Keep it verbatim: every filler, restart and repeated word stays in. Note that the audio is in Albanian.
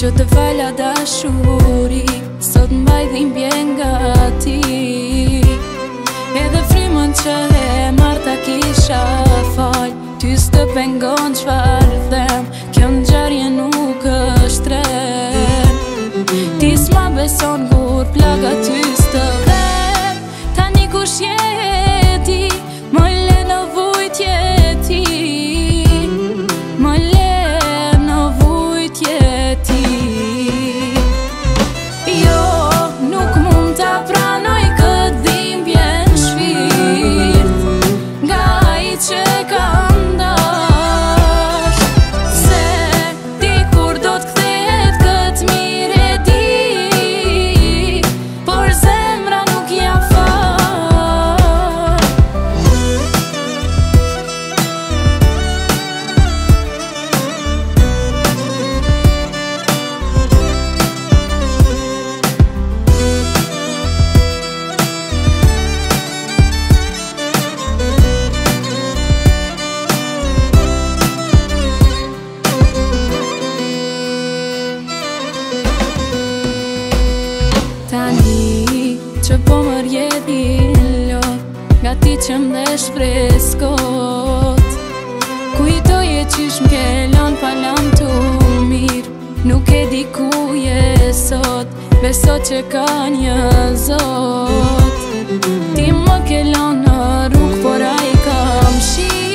që të fala dashuri, sot mbaj dhimbje nga ti. Edhe frymën që e marta kisha fal, ty s'të pengon qfar them, kjo ngjarje nuk është tren. Ti s'ma beson kur plaga ty s'të vem, tani kush je ti, më le në vujtje ti, më le në vujtje ti. Jo, nuk mund ta pranoj këtë dhimbje në shpirt, nga ai që kam dash, se dikur do t'kthehet këtë mirë e di, por zemra nuk ja fal. Tani që po më rjedhin lot, nga ti që m'desh freskot, kujtoje qysh m'ke lan pa lam tu mirë, nuk e di ku je sot, beso që ka një Zot. Ti më ke lan në rrug, por ai ka mshi